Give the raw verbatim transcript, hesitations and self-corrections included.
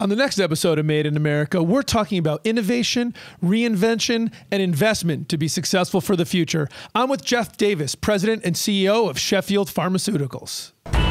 On the next episode of Made in America, we're talking about innovation, reinvention, and investment to be successful for the future. I'm with Jeff Davis, President and C E O of Sheffield Pharmaceuticals.